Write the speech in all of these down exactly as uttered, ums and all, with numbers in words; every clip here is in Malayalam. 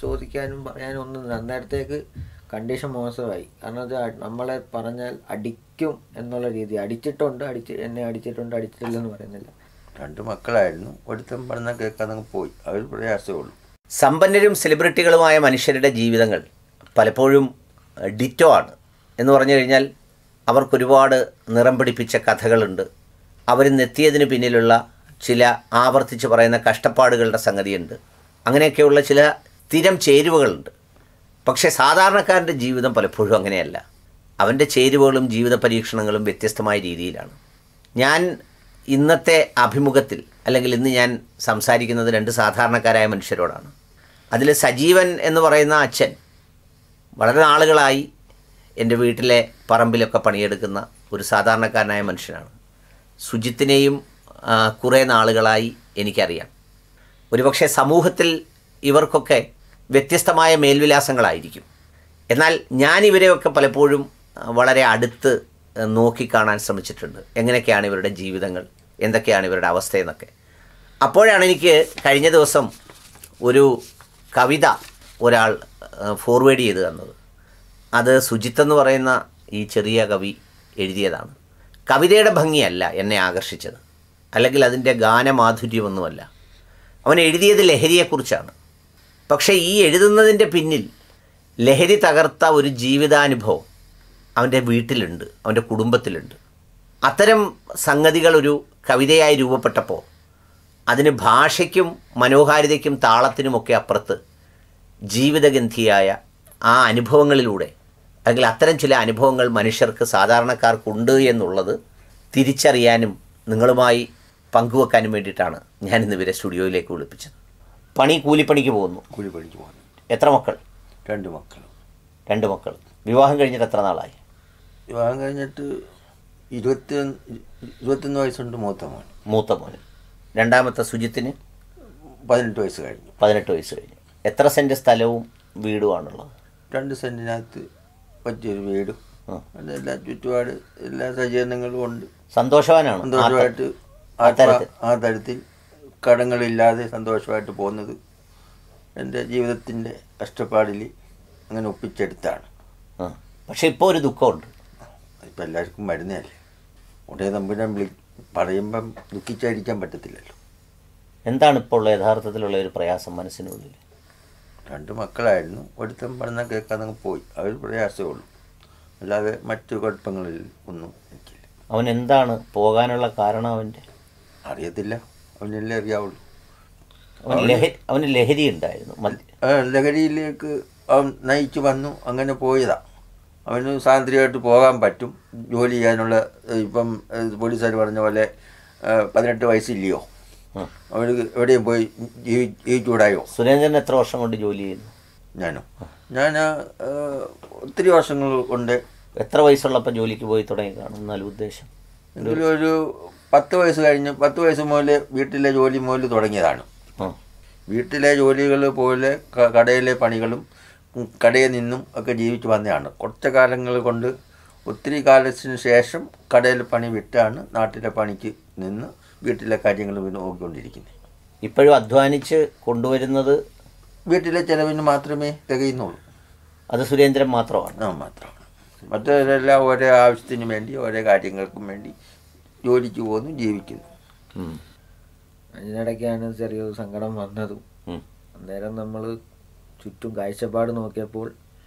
ചോദിക്കാനും പറയാനും ഒന്നും അന്നേരത്തേക്ക് കണ്ടീഷൻ മോശമായി. കാരണം അത് നമ്മളെ പറഞ്ഞാൽ അടിക്കും എന്നുള്ള രീതി. അടിച്ചിട്ടുണ്ട്, അടിച്ച് എന്നെ അടിച്ചിട്ടുണ്ട്, അടിച്ചിട്ടില്ലെന്ന് പറയുന്നില്ല. രണ്ട് മക്കളായിരുന്നു, ഒരുത്തം പറഞ്ഞാൽ കേൾക്കാതെ പോയി. അവർ പ്രയാസമേ ഉള്ളൂ. സമ്പന്നരും സെലിബ്രിറ്റികളുമായ മനുഷ്യരുടെ ജീവിതങ്ങൾ പലപ്പോഴും ഡിറ്റോ ആണ് എന്ന് പറഞ്ഞു കഴിഞ്ഞാൽ അവർക്കൊരുപാട് നിറം പിടിപ്പിച്ച കഥകളുണ്ട്. അവർ നെത്തിയതിന് പിന്നിലുള്ള ചില ആവർത്തിച്ച് പറയുന്ന കഷ്ടപ്പാടുകളുടെ സംഗതിയുണ്ട്. അങ്ങനെയൊക്കെയുള്ള ചില സ്ഥിരം ചേരുവകളുണ്ട്. പക്ഷേ സാധാരണക്കാരൻ്റെ ജീവിതം പലപ്പോഴും അങ്ങനെയല്ല. അവൻ്റെ ചേരുവകളും ജീവിത പരീക്ഷണങ്ങളും വ്യത്യസ്തമായ രീതിയിലാണ്. ഞാൻ ഇന്നത്തെ അഭിമുഖത്തിൽ അല്ലെങ്കിൽ ഇന്ന് ഞാൻ സംസാരിക്കുന്നത് രണ്ട് സാധാരണക്കാരായ മനുഷ്യരോടാണ്. അതിൽ സജീവൻ എന്ന് പറയുന്ന അച്ഛൻ വളരെ നാളുകളായി എൻ്റെ വീട്ടിലെ പറമ്പിലൊക്കെ പണിയെടുക്കുന്ന ഒരു സാധാരണക്കാരനായ മനുഷ്യനാണ്. സുജിത്തിനെയും കുറേ നാളുകളായി എനിക്കറിയാം. ഒരുപക്ഷെ സമൂഹത്തിൽ ഇവർക്കൊക്കെ വ്യത്യസ്തമായ മേൽവിലാസങ്ങളായിരിക്കും. എന്നാൽ ഞാൻ ഇവരെയൊക്കെ പലപ്പോഴും വളരെ അടുത്ത് നോക്കിക്കാണാൻ ശ്രമിച്ചിട്ടുണ്ട്. എങ്ങനെയൊക്കെയാണ് ഇവരുടെ ജീവിതങ്ങൾ, എന്തൊക്കെയാണ് ഇവരുടെ അവസ്ഥയെന്നൊക്കെ. അപ്പോഴാണ് എനിക്ക് കഴിഞ്ഞ ദിവസം ഒരു കവിത ഒരാൾ ഫോർവേഡ് ചെയ്ത് തന്നത്. അത് സുജിത്ത് എന്ന് പറയുന്ന ഈ ചെറിയ കവി എഴുതിയതാണ്. കവിതയുടെ ഭംഗിയല്ല എന്നെ ആകർഷിച്ചത്, അല്ലെങ്കിൽ അതിൻ്റെ ഗാനമാധുര്യമൊന്നുമല്ല. അവൻ എഴുതിയത് ലഹരിയെക്കുറിച്ചാണ്. പക്ഷേ ഈ എഴുതുന്നതിൻ്റെ പിന്നിൽ ലഹരി തകർത്ത ഒരു ജീവിതാനുഭവം അവൻ്റെ വീട്ടിലുണ്ട്, അവൻ്റെ കുടുംബത്തിലുണ്ട്. അത്തരം സംഗതികൾ ഒരു കവിതയായി രൂപപ്പെട്ടപ്പോൾ അതിന് ഭാഷയ്ക്കും മനോഹാരിതയ്ക്കും താളത്തിനുമൊക്കെ അപ്പുറത്ത് ജീവിതഗന്ധിയായ ആ അനുഭവങ്ങളിലൂടെ, അല്ലെങ്കിൽ അത്തരം ചില അനുഭവങ്ങൾ മനുഷ്യർക്ക് സാധാരണക്കാർക്കുണ്ട് എന്നുള്ളത് തിരിച്ചറിയാനും നിങ്ങളുമായി പങ്കുവെക്കാനും വേണ്ടിയിട്ടാണ് ഞാനിന്ന് ഇവരെ സ്റ്റുഡിയോയിലേക്ക് വിളിപ്പിച്ചത്. പണി കൂലിപ്പണിക്ക് പോകുന്നു. കൂലിപ്പണിക്ക് പോകുന്നു. എത്ര മക്കൾ? രണ്ട് മക്കൾ. രണ്ട് മക്കൾ. വിവാഹം കഴിഞ്ഞിട്ട് എത്ര നാളായി? വിവാഹം കഴിഞ്ഞിട്ട് ഇരുപത്തി ഇരുപത്തൊന്ന് വയസ്സുണ്ട് മൂത്ത മോൻ. മൂത്ത മോന്. രണ്ടാമത്തെ സുജിത്തിന് പതിനെട്ട് വയസ്സ് കഴിഞ്ഞു. പതിനെട്ട് വയസ്സ് കഴിഞ്ഞു. എത്ര സെൻറ്റ് സ്ഥലവും വീടുമാണുള്ളത്? രണ്ട് സെൻറ്റിനകത്ത് പറ്റിയൊരു വീടും എല്ലാ ചുറ്റുപാട് എല്ലാ സജ്ജീകരണങ്ങളും ഉണ്ട്. സന്തോഷവാനാണ്. സന്തോഷമായിട്ട് ആ തരത്തിൽ കടങ്ങളില്ലാതെ സന്തോഷമായിട്ട് പോകുന്നത് എൻ്റെ ജീവിതത്തിൻ്റെ കഷ്ടപ്പാടിൽ അങ്ങനെ ഒപ്പിച്ചെടുത്താണ്. പക്ഷെ ഇപ്പോൾ ഒരു ദുഃഖമുണ്ട്. ഇപ്പം എല്ലാവർക്കും മരുന്നല്ലേ. ഉടനെ തമ്പുരാൻ വിളി പറയുമ്പം ദുഃഖിച്ചായിരിക്കാൻ പറ്റത്തില്ലല്ലോ. എന്താണ് ഇപ്പോൾ ഉള്ള യഥാർത്ഥത്തിലുള്ള ഒരു പ്രയാസം മനസ്സിനുള്ളിൽ? രണ്ട് മക്കളായിരുന്നു, ഒരുത്തം പറഞ്ഞാൽ കേൾക്കാതെ പോയി. അവർ പ്രയാസമേ ഉള്ളൂ, അല്ലാതെ മറ്റു കുഴപ്പങ്ങളിൽ ഒന്നും എനിക്കില്ല. അവൻ എന്താണ് പോകാനുള്ള കാരണം? അവൻ്റെ അറിയത്തില്ല, അവനെല്ലാം അറിയാവുള്ളൂ. അവൻ ലഹരി അവന് ലഹരി ഉണ്ടായിരുന്നു. ലഹരിയിലേക്ക് അവൻ നയിച്ചു വന്നു, അങ്ങനെ പോയതാണ്. അവന് സ്വാതന്ത്ര്യമായിട്ട് പോകാൻ പറ്റും, ജോലി ചെയ്യാനുള്ള. ഇപ്പം പോലീസുകാർ പറഞ്ഞ പോലെ പതിനെട്ട് വയസ്സില്ലയോ, അവർ എവിടെയും പോയി ജീവി ജീവിച്ചൂടായോ? സുരേന്ദ്രൻ എത്ര വർഷം കൊണ്ട് ജോലി ചെയ്യുന്നു? ഞാനോ ഞാൻ ഒത്തിരി വർഷങ്ങൾ കൊണ്ട്. എത്ര വയസ്സുള്ളപ്പോൾ ജോലിക്ക് പോയി തുടങ്ങി കാണും എന്നാലും ഉദ്ദേശം? എങ്കിലും ഒരു പത്ത് വയസ്സ് കഴിഞ്ഞ് പത്ത് വയസ്സ് മുതൽ വീട്ടിലെ ജോലി മുതൽ തുടങ്ങിയതാണ്. വീട്ടിലെ ജോലികൾ പോലെ കടയിലെ പണികളും കടയിൽ നിന്നും ഒക്കെ ജീവിച്ച് വന്നതാണ്. കുറച്ച് കാലങ്ങൾ കൊണ്ട് ഒത്തിരി കാലത്തിന് ശേഷം കടയിൽ പണി വിട്ടാണ് നാട്ടിലെ പണിക്ക് നിന്ന് വീട്ടിലെ കാര്യങ്ങൾ നോക്കിക്കൊണ്ടിരിക്കുന്നത്. ഇപ്പോഴും അധ്വാനിച്ച് കൊണ്ടുവരുന്നത് വീട്ടിലെ ചിലവിന് മാത്രമേ തികയുന്നുള്ളൂ. അത് സുരേന്ദ്രൻ മാത്രമാണ്. ആ മാത്രമാണ്. മറ്റവരെല്ലാം ഓരോ ആവശ്യത്തിന് വേണ്ടി ഓരോ കാര്യങ്ങൾക്കും വേണ്ടി ജോലിക്ക് പോകുന്നു, ജീവിക്കുന്നു. അതിനിടയ്ക്കാണ് ചെറിയൊരു സങ്കടം വന്നതും. അന്നേരം നമ്മൾ ചുറ്റും കാഴ്ചപ്പാട് നോക്കിയപ്പോൾ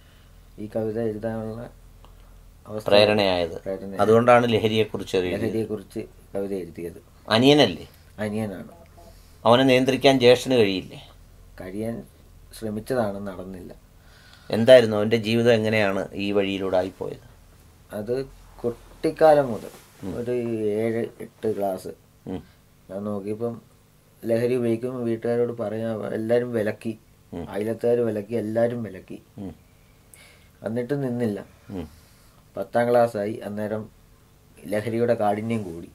ഈ കവിത എഴുതാനുള്ള അവസ്ഥ പ്രേരണയായത്. അതുകൊണ്ടാണ് ലഹരിയെക്കുറിച്ച് ലഹരിയെക്കുറിച്ച് കവിത എഴുതിയത്. അനിയനല്ലേ? അനിയനാണ്. അവനെ നിയന്ത്രിക്കാൻ ജ്യേഷ്ഠന് കഴിയില്ലേ? കഴിയാൻ ശ്രമിച്ചതാണ്, നടന്നില്ല. എന്തായിരുന്നു അവൻ്റെ ജീവിതം? എങ്ങനെയാണ് ഈ വഴിയിലൂടെ ആയിപ്പോയത്? അത് കുട്ടിക്കാലം മുതൽ ഒരു ഏഴ് എട്ട് ക്ലാസ് ഞാൻ നോക്കിയപ്പം ലഹരി ഉപയോഗിക്കുമ്പോൾ വീട്ടുകാരോട് പറയാൻ എല്ലാവരും വിലക്കി, അയലത്തുകാർ വിലക്കി, എല്ലാവരും വിലക്കി. എന്നിട്ട് നിന്നില്ല. പത്താം ക്ലാസ്സായി. അന്നേരം ലഹരിയുടെ കാഠിന്യം കൂടി.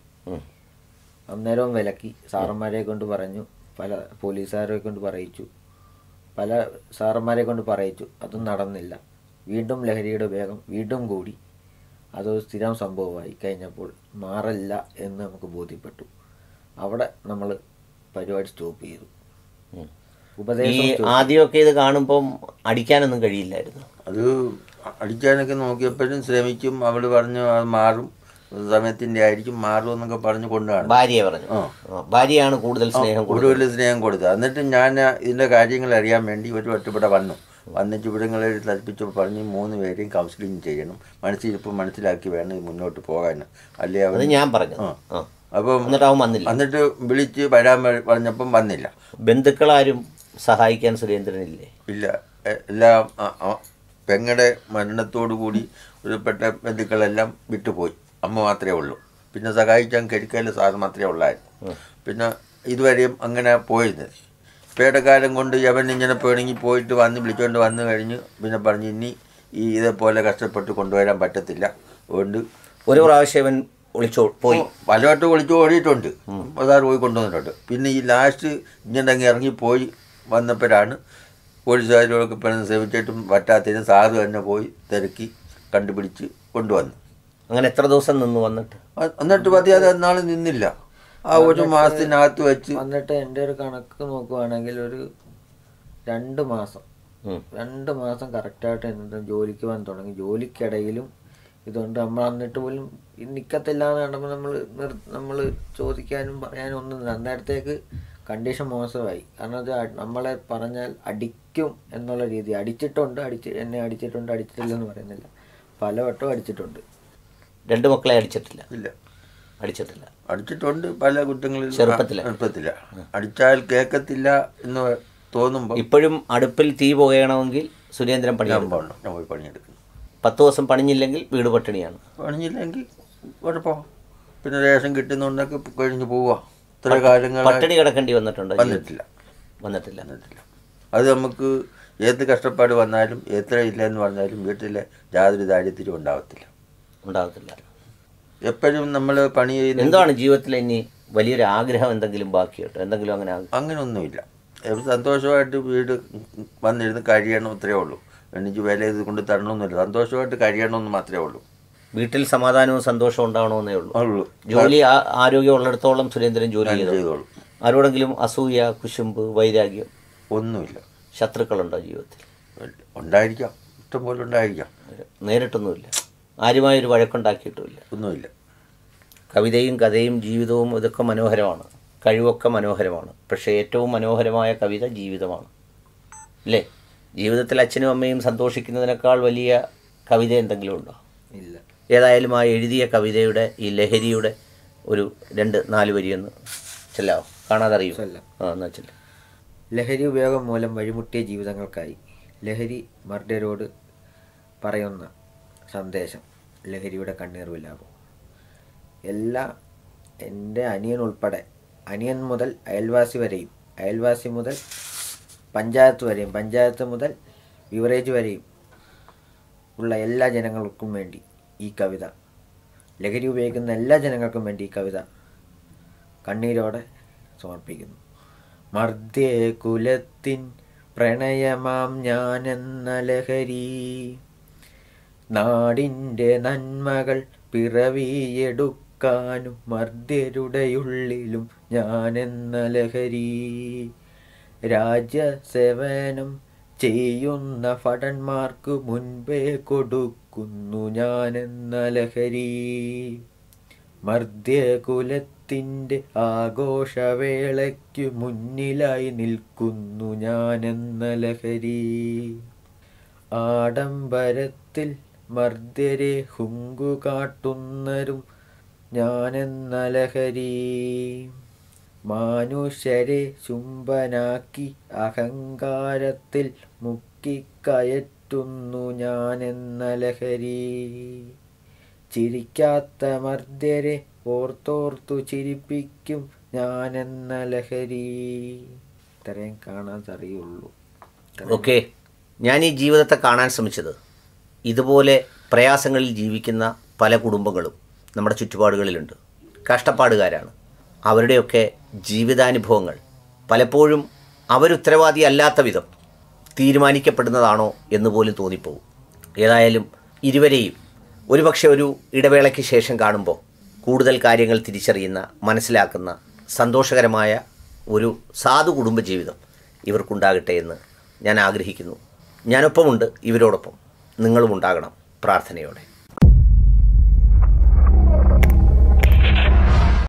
അന്നേരവും വിലക്കി. സാറന്മാരെ കൊണ്ട് പറഞ്ഞു, പല പോലീസുകാരെ കൊണ്ട് പറയിച്ചു, പല സാറന്മാരെ കൊണ്ട് പറയിച്ചു. അതും നടന്നില്ല. വീണ്ടും ലഹരിയുടെ വേഗം വീണ്ടും കൂടി. അതൊരു സ്ഥിരം സംഭവമായി കഴിഞ്ഞപ്പോൾ മാറില്ല എന്ന് നമുക്ക് ബോധ്യപ്പെട്ടു. അവിടെ നമ്മൾ പരിപാടി സ്റ്റോപ്പ് ചെയ്തു. ഈ ഉപദേശം ആദ്യമൊക്കെ ഇത് കാണുമ്പം അടിക്കാനൊന്നും കഴിയില്ലായിരുന്നു. അത് അടിക്കാനൊക്കെ നോക്കിയപ്പോഴും ശ്രമിക്കും. അവൾ പറഞ്ഞു അത് മാറും, സമയത്തിൻ്റെ ആയിരിക്കും, മാറും എന്നൊക്കെ പറഞ്ഞ് കൊണ്ടുപോകണം. ഭാര്യയെ പറഞ്ഞു. ആ, ഭാര്യയാണ് കൂടുതൽ സ്നേഹം കൊടുത്തത്. കൂടുതൽ സ്നേഹം കൊടുത്തത്. എന്നിട്ട് ഞാൻ ഇതിൻ്റെ കാര്യങ്ങൾ അറിയാൻ വേണ്ടി ഒരു വട്ടം ഇവിടെ വന്നു. വന്നിട്ട് ഇവിടങ്ങളെ തൽപ്പിച്ചപ്പോൾ പറഞ്ഞ് മൂന്ന് പേരെയും കൗൺസിലിംഗ് ചെയ്യണം, മനസ്സിലിപ്പോൾ മനസ്സിലാക്കി വേണം ഇത് മുന്നോട്ട് പോകാൻ. അല്ലേ അത് ഞാൻ പറഞ്ഞു. അപ്പം എന്നിട്ട് അവൻ വന്നില്ല. എന്നിട്ട് വിളിച്ച് വരാൻ പറഞ്ഞപ്പം വന്നില്ല. ബന്ധുക്കളാരും സഹായിക്കാൻ സുരേന്ദ്രനില്ലേ? ഇല്ല, എല്ലാം പെങ്ങളുടെ മരണത്തോടു കൂടി ഉൾപ്പെട്ട ബന്ധുക്കളെല്ലാം വിട്ടുപോയി. അമ്മ മാത്രമേ ഉള്ളൂ. പിന്നെ സഹായിക്കാൻ കഴിക്കാൽ സാറ് മാത്രമേ ഉള്ളായിരുന്നു. പിന്നെ ഇതുവരെയും അങ്ങനെ പോയിരുന്നത്. പേടക്കാലം കൊണ്ട് അവൻ ഇങ്ങനെ പോണെങ്കിൽ പോയിട്ട് വന്ന് വിളിച്ചുകൊണ്ട് വന്നു കഴിഞ്ഞ് പിന്നെ പറഞ്ഞ് ഇനി ഈ ഇതേപോലെ കഷ്ടപ്പെട്ട് കൊണ്ടുവരാൻ പറ്റത്തില്ല. അതുകൊണ്ട് ഒരു പ്രാവശ്യം അവൻ വിളിച്ചോ പോയി, പലവട്ടം വിളിച്ചു ഓടിയിട്ടുണ്ട്, സാറ് പോയി കൊണ്ടുവന്നിട്ടുണ്ട്. പിന്നെ ഈ ലാസ്റ്റ് ഇങ്ങനെ അങ്ങ് ഇറങ്ങിപ്പോയി വന്നപ്പോഴാണ് പോലീസുകാരൊക്കെ പറഞ്ഞ് ശ്രമിച്ചിട്ടും പറ്റാത്തതിന് സാറ് തന്നെ പോയി തിരക്കി കണ്ടുപിടിച്ച് കൊണ്ടുവന്നു. അങ്ങനെ എത്ര ദിവസം നിന്ന് വന്നിട്ട്? എന്നിട്ട് പതിയാതെ നാൾ നിന്നില്ല. ആ ഒരു മാസത്തിനകത്ത് വെച്ച് വന്നിട്ട് എൻ്റെ ഒരു കണക്ക് നോക്കുവാണെങ്കിൽ ഒരു രണ്ട് മാസം രണ്ട് മാസം കറക്റ്റായിട്ട് എന്നിട്ട് ജോലിക്ക് വന്ന് തുടങ്ങി. ജോലിക്കിടയിലും ഇതുകൊണ്ട് നമ്മൾ എന്നിട്ട് പോലും നിൽക്കത്തില്ല എന്ന് കണ്ടപ്പോൾ നമ്മൾ നിർ നമ്മൾ ചോദിക്കാനും പറയാനും ഒന്നും അന്നേരത്തേക്ക് കണ്ടീഷൻ മോശമായി. കാരണം അത് നമ്മളെ പറഞ്ഞാൽ അടിക്കും എന്നുള്ള രീതി. അടിച്ചിട്ടുണ്ട്, അടിച്ച് എന്നെ അടിച്ചിട്ടുണ്ട്, അടിച്ചിട്ടില്ലെന്ന് പറയുന്നില്ല, പലവട്ടം അടിച്ചിട്ടുണ്ട്. രണ്ട് മക്കളെ അടിച്ചിട്ടില്ല? ഇല്ല, അടിച്ചിട്ടില്ല. അടിച്ചിട്ടുണ്ട് പല കുറ്റങ്ങളിൽ. ചെറുപ്പത്തില ചെറുപ്പത്തില്ല അടിച്ചാൽ കേൾക്കത്തില്ല എന്ന് തോന്നുമ്പോൾ ഇപ്പോഴും അടുപ്പിൽ തീ പുകയണമെങ്കിൽ സുരേന്ദ്രൻ പണിയെടുക്കണം. ഞാൻ പോയി പണിയെടുക്കുന്നു. പത്ത് ദിവസം പണിഞ്ഞില്ലെങ്കിൽ വീട് പട്ടിണിയാണ്. പണിഞ്ഞില്ലെങ്കിൽ കുഴപ്പം, പിന്നെ റേഷൻ കിട്ടുന്നുണ്ടൊക്കെ കഴിഞ്ഞ് പോവുക. ഇത്ര കാലങ്ങൾ പട്ടിണി കിടക്കേണ്ടി വന്നിട്ടുണ്ടോ? വന്നിട്ടില്ല വന്നിട്ടില്ല വന്നിട്ടില്ല അത് നമുക്ക് ഏത് കഷ്ടപ്പാട് വന്നാലും എത്ര ഇല്ല എന്ന് പറഞ്ഞാലും വീട്ടിലെ യാതൊരു ദാരിദ്ര്യവും ഉണ്ടാവത്തില്ല ഉണ്ടാകത്തില്ല എപ്പോഴും നമ്മൾ പണി ചെയ്യുന്ന. എന്താണ് ജീവിതത്തിൽ ഇനി വലിയൊരു ആഗ്രഹം എന്തെങ്കിലും ബാക്കിയുണ്ടോ? എന്തെങ്കിലും അങ്ങനെ അങ്ങനെയൊന്നുമില്ല. സന്തോഷമായിട്ട് വീട് വന്നിരുന്ന് കഴിയണം, ഇത്രയേ ഉള്ളൂ. എനിക്ക് വില ഇത് കൊണ്ട് തരണമെന്നില്ല, സന്തോഷമായിട്ട് കഴിയണമെന്ന് മാത്രമേ ഉള്ളൂ. വീട്ടിൽ സമാധാനവും സന്തോഷവും ഉണ്ടാവണമെന്നേ ഉള്ളൂ. ഉള്ളൂ. ജോലി ആരോഗ്യം ഉള്ളിടത്തോളം സുരേന്ദ്രൻ ജോലി ചെയ്തോളൂ. ആരോടെങ്കിലും അസൂയ, കുശുമ്പ്, വൈരാഗ്യം ഒന്നുമില്ല. ശത്രുക്കളുണ്ടോ ജീവിതത്തിൽ? ഉണ്ടായിരിക്കാം, ഇഷ്ടംപോലെ ഉണ്ടായിരിക്കാം. നേരിട്ടൊന്നുമില്ല, ആരുമായൊരു വഴക്കുണ്ടാക്കിയിട്ടുമില്ല, ഒന്നുമില്ല. കവിതയും കഥയും ജീവിതവും ഇതൊക്കെ മനോഹരമാണ്, കഴിവൊക്കെ മനോഹരമാണ്. പക്ഷേ ഏറ്റവും മനോഹരമായ കവിത ജീവിതമാണ്, അല്ലേ? ജീവിതത്തിൽ അച്ഛനും അമ്മയും സന്തോഷിക്കുന്നതിനേക്കാൾ വലിയ കവിത എന്തെങ്കിലും ഉണ്ടോ? ഇല്ല. ഏതായാലും ആ എഴുതിയ കവിതയുടെ ഈ ലഹരിയുടെ ഒരു രണ്ട് നാല് വരിയൊന്ന് ചെല്ലാവോ? കാണാതെ അറിയൂ. ആ എന്നാ ചെല്ല. ലഹരി ഉപയോഗം മൂലം വഴിമുട്ടിയ ജീവിതങ്ങൾക്കായി ലഹരി മർഡരോട് പറയുന്ന സന്ദേശം. ലഹരിയുടെ കണ്ണീർ വിലാപം. എല്ലാ എൻ്റെ അനിയൻ ഉൾപ്പെടെ, അനിയൻ മുതൽ അയൽവാസി വരെയും, അയൽവാസി മുതൽ പഞ്ചായത്ത് വരെയും, പഞ്ചായത്ത് മുതൽ ബിവറേജ് വരെയും ഉള്ള എല്ലാ ജനങ്ങൾക്കും വേണ്ടി ഈ കവിത, ലഹരി ഉപയോഗിക്കുന്ന എല്ലാ ജനങ്ങൾക്കും വേണ്ടി ഈ കവിത കണ്ണീരോടെ സമർപ്പിക്കുന്നു. മർദ്ദേ കുലത്തിൻ പ്രണയമാം ഞാനെന്ന ലഹരി, നാടിൻ്റെ നന്മകൾ പിറവിയെടുക്കാനും മർദ്ദരുടെയുള്ളിലും ഞാനെന്ന ലഹരി, രാജ്യസേവനം ചെയ്യുന്ന ഭടന്മാർക്ക് മുൻപേ കൊടുക്കുന്നു ഞാനെന്ന ലഹരി, മർദ്ദകുലത്തിൻ്റെ ആഘോഷവേളയ്ക്കു മുന്നിലായി നിൽക്കുന്നു ഞാനെന്ന ലഹരി, ആഡംബരത്തിൽ മർദ്ദരെ ഹുങ്കു കാട്ടുന്നരും ഞാനെന്ന ലഹരി, മനുഷ്യരെ ചുംബനാക്കി അഹങ്കാരത്തിൽ മുക്കിക്കയറ്റുന്നു ഞാനെന്ന ലഹരി, ചിരിക്കാത്ത മർദ്ദരെ ഓർത്തോർത്തു ചിരിപ്പിക്കും ഞാനെന്ന ലഹരി. ഇത്രയും കാണാൻ അറിയുള്ളൂ. ഓക്കെ, ഞാൻ ഈ ജീവിതത്തെ കാണാൻ ശ്രമിച്ചത് ഇതുപോലെ പ്രയാസങ്ങളിൽ ജീവിക്കുന്ന പല കുടുംബങ്ങളും നമ്മുടെ ചുറ്റുപാടുകളിലുണ്ട്. കഷ്ടപ്പാടുകാരാണ്. അവരുടെയൊക്കെ ജീവിതാനുഭവങ്ങൾ പലപ്പോഴും അവരുത്തരവാദിയല്ലാത്ത വിധം തീരുമാനിക്കപ്പെടുന്നതാണോ എന്ന് പോലും തോന്നിപ്പോകും. ഏതായാലും ഇരുവരെയും ഒരുപക്ഷെ ഒരു ഇടവേളയ്ക്ക് ശേഷം കാണുമ്പോൾ കൂടുതൽ കാര്യങ്ങൾ തിരിച്ചറിയുന്ന, മനസ്സിലാക്കുന്ന സന്തോഷകരമായ ഒരു സാധു കുടുംബജീവിതം ഇവർക്കുണ്ടാകട്ടെ എന്ന് ഞാൻ ആഗ്രഹിക്കുന്നു. ഞാനൊപ്പമുണ്ട്, ഇവരോടൊപ്പം നിങ്ങളും ഉണ്ടാകണം പ്രാർത്ഥനയോടെ.